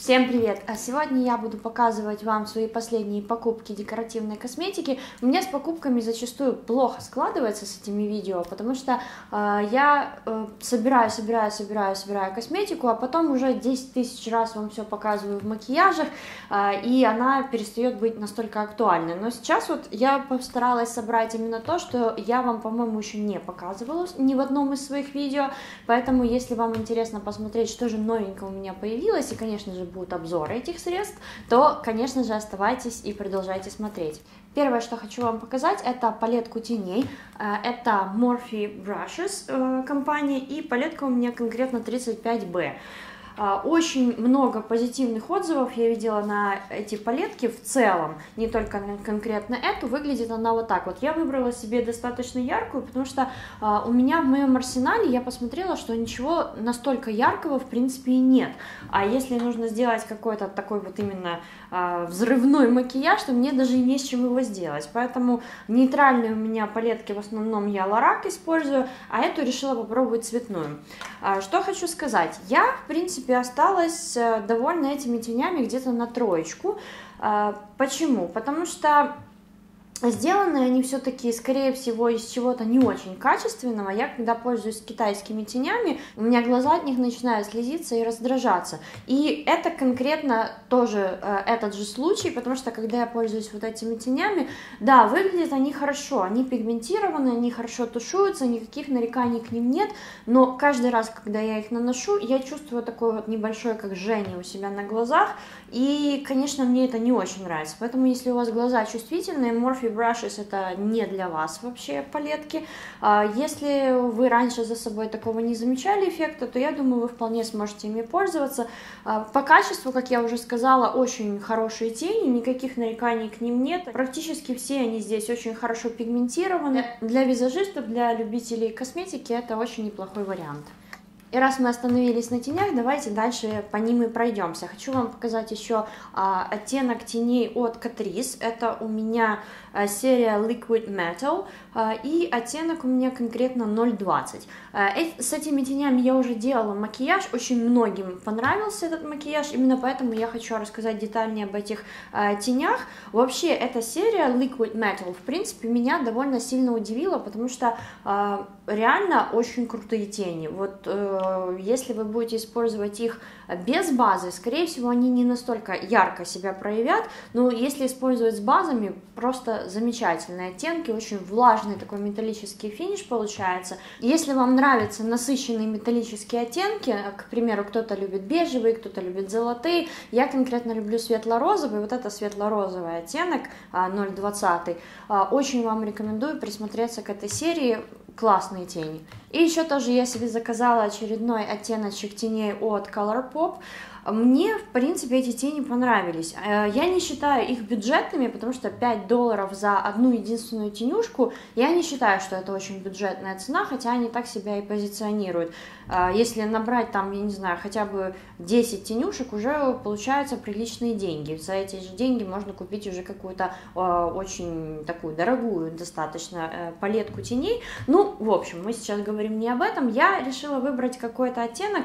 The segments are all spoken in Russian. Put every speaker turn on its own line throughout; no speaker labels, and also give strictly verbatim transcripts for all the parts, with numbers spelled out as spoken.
Всем привет! А сегодня я буду показывать вам свои последние покупки декоративной косметики. У меня с покупками зачастую плохо складывается с этими видео, потому что э, я э, собираю, собираю, собираю, собираю косметику, а потом уже десять тысяч раз вам все показываю в макияжах, э, и она перестает быть настолько актуальной. Но сейчас вот я постаралась собрать именно то, что я вам, по-моему, еще не показывала ни в одном из своих видео, поэтому если вам интересно посмотреть, что же новенького у меня появилось, и, конечно же, будут обзоры этих средств, то, конечно же, оставайтесь и продолжайте смотреть. Первое, что хочу вам показать, это палетку теней. Это Morphe Brushes компания, и палетка у меня конкретно тридцать пять бэ. Очень много позитивных отзывов я видела на эти палетки в целом, не только на конкретно эту. Выглядит она вот так вот. Я выбрала себе достаточно яркую, потому что а, у меня в моем арсенале, я посмотрела, что ничего настолько яркого в принципе и нет. А если нужно сделать какой-то такой вот именно а, взрывной макияж, то мне даже не с чем его сделать. Поэтому нейтральные у меня палетки в основном я Lorac использую, а эту решила попробовать цветную. А, что хочу сказать. Я, в принципе, осталась довольна этими тенями где-то на троечку. Почему? Потому что сделаны они все-таки, скорее всего, из чего-то не очень качественного. Я, когда пользуюсь китайскими тенями, у меня глаза от них начинают слезиться и раздражаться. И это конкретно тоже э, этот же случай, потому что, когда я пользуюсь вот этими тенями, да, выглядят они хорошо, они пигментированы, они хорошо тушуются, никаких нареканий к ним нет, но каждый раз, когда я их наношу, я чувствую такое вот небольшое, как жжение у себя на глазах, и, конечно, мне это не очень нравится. Поэтому, если у вас глаза чувствительные, Morphe Brushes это не для вас вообще палетки. Если вы раньше за собой такого не замечали эффекта, то я думаю, вы вполне сможете ими пользоваться. По качеству, как я уже сказала, очень хорошие тени, никаких нареканий к ним нет. Практически все они здесь очень хорошо пигментированы. Для визажистов, для любителей косметики это очень неплохой вариант. И раз мы остановились на тенях, давайте дальше по ним и пройдемся. Хочу вам показать еще а, оттенок теней от Catrice. Это у меня а, серия Liquid Metal, а, и оттенок у меня конкретно ноль двадцать. А, э, с этими тенями я уже делала макияж, очень многим понравился этот макияж, именно поэтому я хочу рассказать детальнее об этих а, тенях. Вообще, эта серия Liquid Metal, в принципе, меня довольно сильно удивила, потому что а, реально очень крутые тени. Вот э, если вы будете использовать их без базы, скорее всего, они не настолько ярко себя проявят, но если использовать с базами, просто замечательные оттенки, очень влажный такой металлический финиш получается. Если вам нравятся насыщенные металлические оттенки, к примеру, кто-то любит бежевые, кто-то любит золотые, я конкретно люблю светло-розовый, вот это светло-розовый оттенок ноль двадцать, очень вам рекомендую присмотреться к этой серии. Классные тени. И еще тоже я себе заказала очередной оттеночек теней от Colourpop. Мне, в принципе, эти тени понравились. Я не считаю их бюджетными, потому что пять долларов за одну единственную тенюшку, я не считаю, что это очень бюджетная цена, хотя они так себя и позиционируют. Если набрать там, я не знаю, хотя бы десять тенюшек, уже получаются приличные деньги. За эти же деньги можно купить уже какую-то очень такую дорогую достаточно палетку теней. Ну, в общем, мы сейчас говорим не об этом. Я решила выбрать какой-то оттенок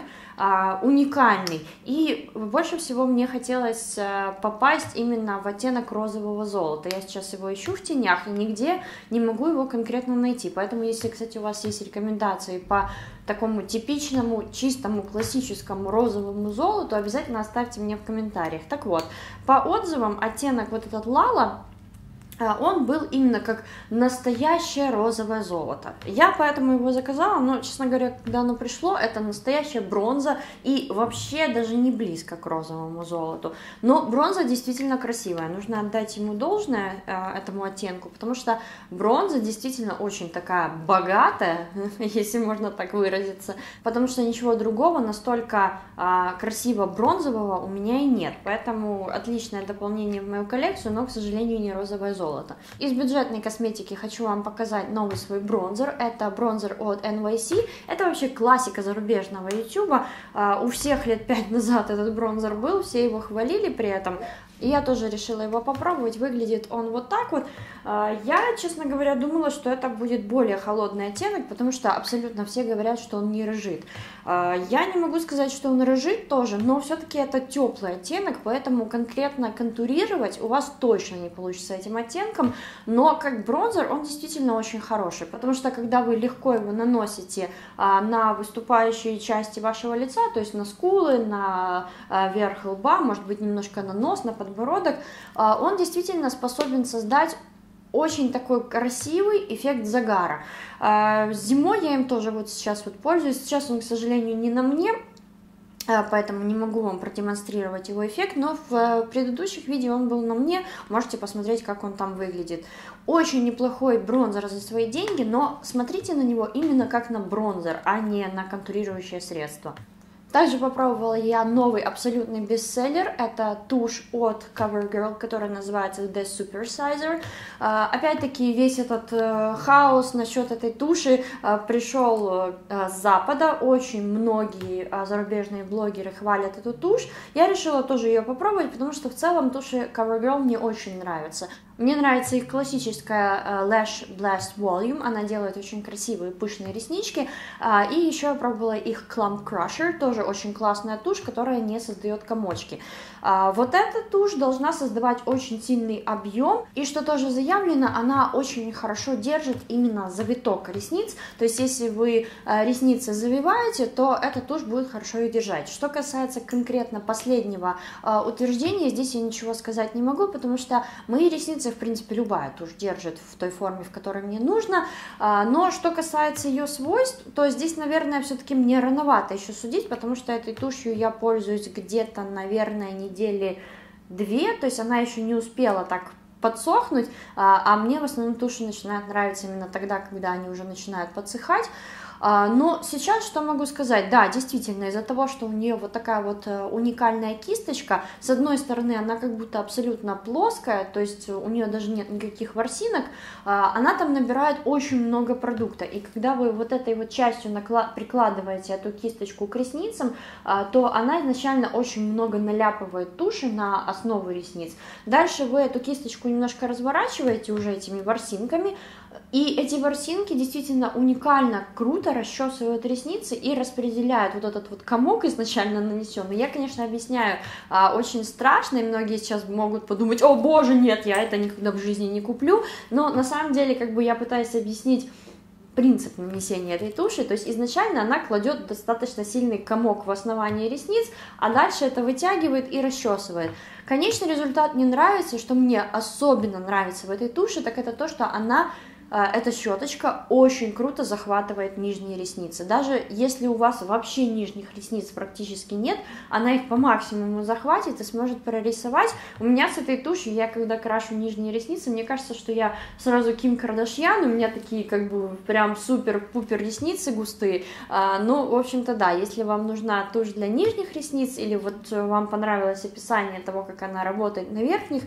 уникальный. И больше всего мне хотелось попасть именно в оттенок розового золота. Я сейчас его ищу в тенях и нигде не могу его конкретно найти. Поэтому, если, кстати, у вас есть рекомендации по такому типичному, чистому, классическому розовому золоту, обязательно оставьте мне в комментариях. Так вот, по отзывам оттенок вот этот Lala, он был именно как настоящее розовое золото. Я поэтому его заказала, но, честно говоря, когда оно пришло, это настоящая бронза и вообще даже не близко к розовому золоту. Но бронза действительно красивая, нужно отдать ему должное, этому оттенку, потому что бронза действительно очень такая богатая, если можно так выразиться, потому что ничего другого настолько красиво бронзового у меня и нет. Поэтому отличное дополнение в мою коллекцию, но, к сожалению, не розовое золото. золото. Из бюджетной косметики хочу вам показать новый свой бронзер. Это бронзер от эн вай си. Это вообще классика зарубежного ютуба. У всех лет пять назад этот бронзер был, все его хвалили при этом. И я тоже решила его попробовать. Выглядит он вот так вот. Я, честно говоря, думала, что это будет более холодный оттенок, потому что абсолютно все говорят, что он не рыжит. Я не могу сказать, что он рыжит тоже, но все-таки это теплый оттенок, поэтому конкретно контурировать у вас точно не получится этим оттенком. Но как бронзер он действительно очень хороший, потому что когда вы легко его наносите на выступающие части вашего лица, то есть на скулы, на верх лба, может быть немножко на нос, на подбородок, он действительно способен создать очень такой красивый эффект загара. Зимой я им тоже вот сейчас вот пользуюсь. Сейчас он, к сожалению, не на мне, поэтому не могу вам продемонстрировать его эффект, но в предыдущих видео он был на мне, можете посмотреть, как он там выглядит. Очень неплохой бронзер за свои деньги, но смотрите на него именно как на бронзер, а не на контурирующее средство. Также попробовала я новый абсолютный бестселлер, это тушь от CoverGirl, которая называется The Supersizer. Опять-таки весь этот хаос насчет этой туши пришел с Запада, очень многие зарубежные блогеры хвалят эту тушь. Я решила тоже ее попробовать, потому что в целом туши CoverGirl мне очень нравятся. Мне нравится их классическая Lash Blast Volume, она делает очень красивые пышные реснички. И еще я пробовала их Clump Crusher, тоже очень классная тушь, которая не создает комочки. Вот эта тушь должна создавать очень сильный объем, и что тоже заявлено, она очень хорошо держит именно завиток ресниц, то есть если вы ресницы завиваете, то эта тушь будет хорошо ее держать. Что касается конкретно последнего утверждения, здесь я ничего сказать не могу, потому что мои ресницы, в принципе, любая тушь держит в той форме, в которой мне нужно, но что касается ее свойств, то здесь, наверное, все-таки мне рановато еще судить, потому что этой тушью я пользуюсь где-то, наверное, недели две, то есть она еще не успела так подсохнуть, а мне в основном туши начинают нравиться именно тогда, когда они уже начинают подсыхать. Но сейчас что могу сказать? Да, действительно, из-за того, что у нее вот такая вот уникальная кисточка, с одной стороны она как будто абсолютно плоская, то есть у нее даже нет никаких ворсинок, она там набирает очень много продукта, и когда вы вот этой вот частью прикладываете эту кисточку к ресницам, то она изначально очень много наляпывает туши на основу ресниц. Дальше вы эту кисточку немножко разворачиваете уже этими ворсинками, и эти ворсинки действительно уникально круто расчесывают ресницы и распределяют вот этот вот комок изначально нанесенный. Я, конечно, объясняю а, очень страшно, и многие сейчас могут подумать: о боже, нет, я это никогда в жизни не куплю, но на самом деле как бы я пытаюсь объяснить принцип нанесения этой туши, то есть изначально она кладет достаточно сильный комок в основании ресниц, а дальше это вытягивает и расчесывает. Конечный результат мне нравится, что мне особенно нравится в этой туши, так это то, что она эта щеточка очень круто захватывает нижние ресницы. Даже если у вас вообще нижних ресниц практически нет, она их по максимуму захватит и сможет прорисовать. У меня с этой тушью, я когда крашу нижние ресницы, мне кажется, что я сразу Ким Кардашьян, у меня такие как бы прям супер-пупер ресницы густые. Ну, в общем-то, да, если вам нужна тушь для нижних ресниц, или вот вам понравилось описание того, как она работает на верхних,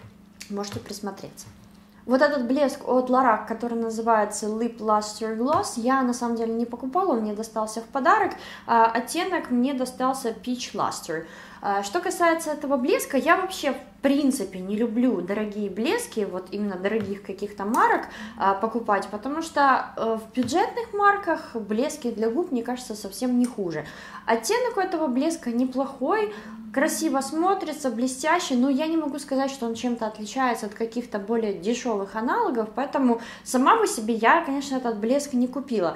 можете присмотреться. Вот этот блеск от Lorac, который называется Lip Luster Gloss, я на самом деле не покупала, он мне достался в подарок, а оттенок мне достался Peach Luster. Что касается этого блеска, я вообще в принципе не люблю дорогие блески, вот именно дорогих каких-то марок а, покупать, потому что а, в бюджетных марках блески для губ, мне кажется, совсем не хуже. Оттенок у этого блеска неплохой, красиво смотрится, блестящий, но я не могу сказать, что он чем-то отличается от каких-то более дешевых аналогов, поэтому сама по себе я, конечно, этот блеск не купила.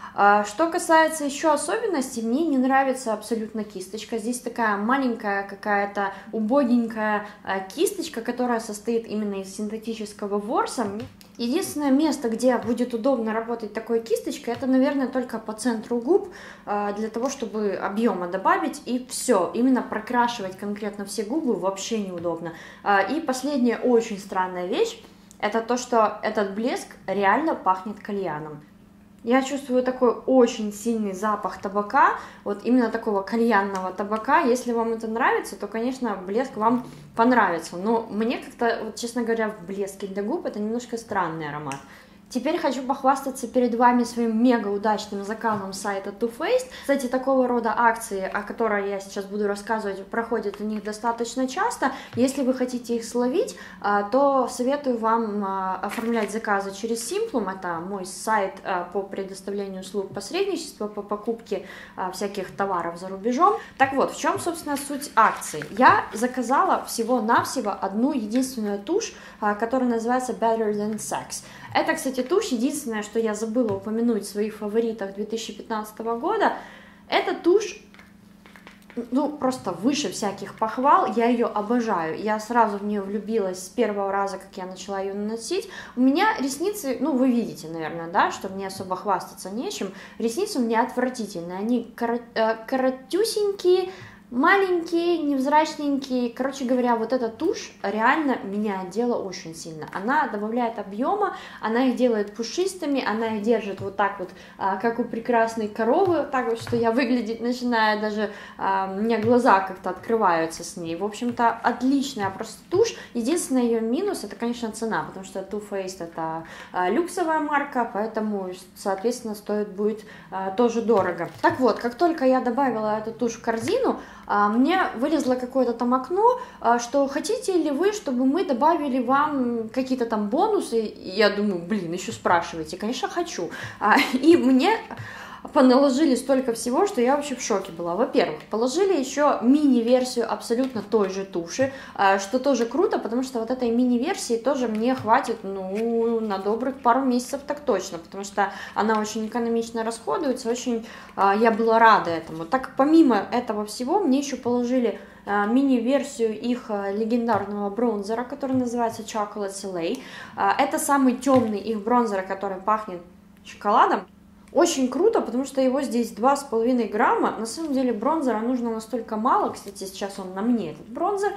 Что касается еще особенностей, мне не нравится абсолютно кисточка. Здесь такая маленькая какая-то убогенькая кисточка, которая состоит именно из синтетического ворса. Единственное место, где будет удобно работать такой кисточкой, это, наверное, только по центру губ, для того, чтобы объема добавить, и все. Именно прокрашивать конкретно все губы вообще неудобно. И последняя очень странная вещь, это то, что этот блеск реально пахнет кальяном. Я чувствую такой очень сильный запах табака, вот именно такого кальянного табака. Если вам это нравится, то, конечно, блеск вам понравится. Но мне как-то, вот, честно говоря, в блеске для губ это немножко странный аромат. Теперь хочу похвастаться перед вами своим мега удачным заказом с сайта Too Faced. Кстати, такого рода акции, о которой я сейчас буду рассказывать, проходят у них достаточно часто. Если вы хотите их словить, то советую вам оформлять заказы через Simplum. Это мой сайт по предоставлению услуг посредничества по покупке всяких товаров за рубежом. Так вот, в чем, собственно, суть акции? Я заказала всего-навсего одну единственную тушь, которая называется Better Than Sex. Это, кстати, тушь, единственное, что я забыла упомянуть в своих фаворитах две тысячи пятнадцатого года, эта тушь, ну, просто выше всяких похвал, я ее обожаю, я сразу в нее влюбилась с первого раза, как я начала ее наносить. У меня ресницы, ну, вы видите, наверное, да, что мне особо хвастаться нечем, ресницы у меня отвратительные, они коро- э, коротюсенькие, маленькие, невзрачненькие. Короче говоря, вот эта тушь реально меняет дело очень сильно. Она добавляет объема, она их делает пушистыми, она их держит вот так вот, а, как у прекрасной коровы, так вот, что я выглядеть начинаю, даже а, у меня глаза как-то открываются с ней. В общем-то, отличная просто тушь. Единственный ее минус, это, конечно, цена, потому что Too Faced это а, люксовая марка, поэтому, соответственно, стоит будет а, тоже дорого. Так вот, как только я добавила эту тушь в корзину, мне вылезло какое-то там окно, что хотите ли вы, чтобы мы добавили вам какие-то там бонусы. И я думаю, блин, еще спрашиваете. Конечно, хочу. И мне поналожили столько всего, что я вообще в шоке была. Во-первых, положили еще мини-версию абсолютно той же туши, что тоже круто, потому что вот этой мини-версии тоже мне хватит, ну, на добрых пару месяцев так точно, потому что она очень экономично расходуется, очень я была рада этому. Так, помимо этого всего, мне еще положили мини-версию их легендарного бронзера, который называется Chocolate Soleil. Это самый темный их бронзер, который пахнет шоколадом. Очень круто, потому что его здесь два с половиной грамма. На самом деле бронзера нужно настолько мало, кстати, сейчас он на мне, этот бронзер,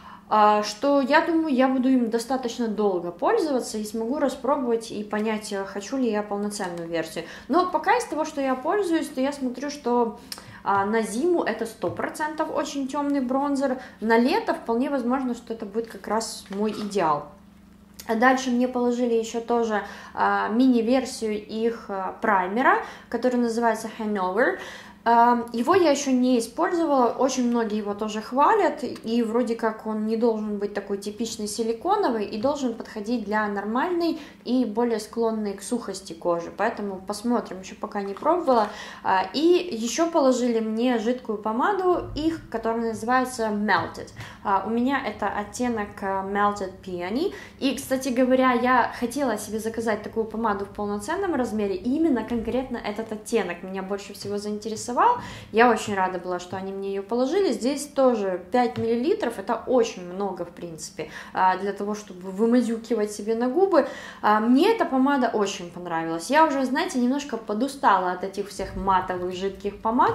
что я думаю, я буду им достаточно долго пользоваться и смогу распробовать и понять, хочу ли я полноценную версию. Но пока из того, что я пользуюсь, то я смотрю, что на зиму это сто процентов очень темный бронзер, на лето вполне возможно, что это будет как раз мой идеал. Дальше мне положили еще тоже а, мини-версию их а, праймера, который называется Hanover. Его я еще не использовала, очень многие его тоже хвалят, и вроде как он не должен быть такой типичный силиконовый и должен подходить для нормальной и более склонной к сухости кожи, поэтому посмотрим, еще пока не пробовала. И еще положили мне жидкую помаду их, которая называется Melted. У меня это оттенок Melted Peony, и, кстати говоря, я хотела себе заказать такую помаду в полноценном размере, и именно конкретно этот оттенок меня больше всего заинтересовал. Я очень рада была, что они мне ее положили. Здесь тоже пять миллилитров, это очень много, в принципе, для того, чтобы вымазюкивать себе на губы. Мне эта помада очень понравилась. Я уже, знаете, немножко подустала от этих всех матовых жидких помад.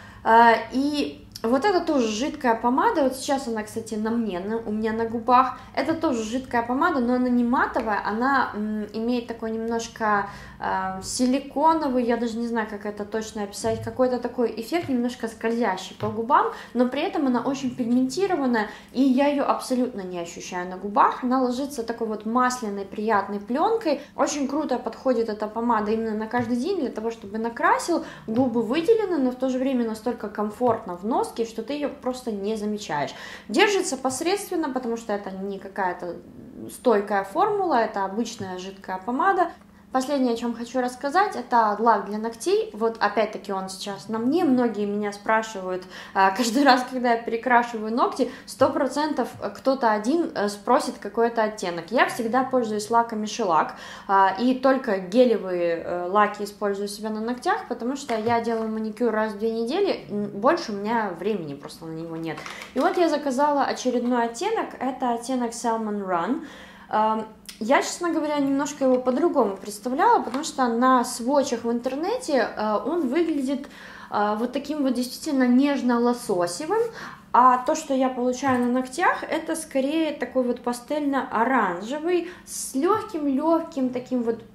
И вот это тоже жидкая помада, вот сейчас она, кстати, на мне, на, у меня на губах, это тоже жидкая помада, но она не матовая, она м, имеет такой немножко э, силиконовый, я даже не знаю, как это точно описать, какой-то такой эффект немножко скользящий по губам, но при этом она очень пигментированная, и я ее абсолютно не ощущаю на губах, она ложится такой вот масляной, приятной пленкой, очень круто подходит эта помада именно на каждый день, для того, чтобы накрасил, губы выделены, но в то же время настолько комфортно в нос, что ты ее просто не замечаешь. Держится посредственно, потому что это не какая-то стойкая формула, это обычная жидкая помада. Последнее, о чем хочу рассказать, это лак для ногтей. Вот опять-таки он сейчас на мне. Многие меня спрашивают, каждый раз, когда я перекрашиваю ногти, сто процентов кто-то один спросит какой-то оттенок. Я всегда пользуюсь лаками Shellac, и только гелевые лаки использую себя на ногтях, потому что я делаю маникюр раз в две недели, больше у меня времени просто на него нет. И вот я заказала очередной оттенок, это оттенок Salmon Run. Я, честно говоря, немножко его по-другому представляла, потому что на сводчах в интернете он выглядит вот таким вот действительно нежно-лососевым, а то, что я получаю на ногтях, это скорее такой вот пастельно-оранжевый, с легким-легким таким вот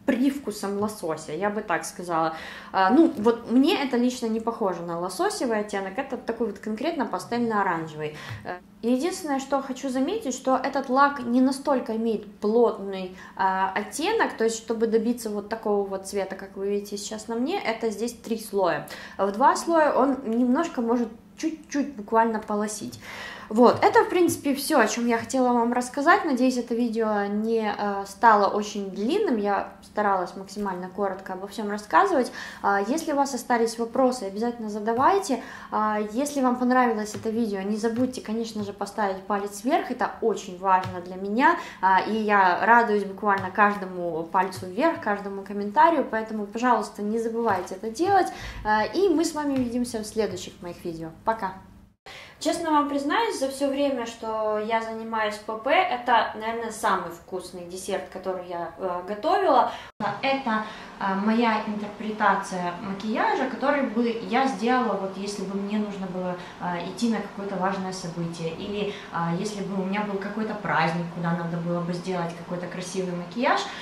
привкусом лосося, я бы так сказала. Ну, вот мне это лично не похоже на лососевый оттенок, это такой вот конкретно пастельно-оранжевый. Единственное, что хочу заметить, что этот лак не настолько имеет плотный а, оттенок, то есть, чтобы добиться вот такого вот цвета, как вы видите сейчас на мне, это здесь три слоя. В два слоя он немножко может чуть-чуть буквально полосить. Вот, это, в принципе, все, о чем я хотела вам рассказать. Надеюсь, это видео не э, стало очень длинным. Я старалась максимально коротко обо всем рассказывать. Э, если у вас остались вопросы, обязательно задавайте. Э, если вам понравилось это видео, не забудьте, конечно же, поставить палец вверх. Это очень важно для меня. Э, и я радуюсь буквально каждому пальцу вверх, каждому комментарию. Поэтому, пожалуйста, не забывайте это делать. Э, и мы с вами увидимся в следующих моих видео. Пока! Честно вам признаюсь, за все время, что я занимаюсь ПП, это, наверное, самый вкусный десерт, который я э, готовила. Это э, моя интерпретация макияжа, который бы я сделала, вот если бы мне нужно было э, идти на какое-то важное событие, или э, если бы у меня был какой-то праздник, куда надо было бы сделать какой-то красивый макияж.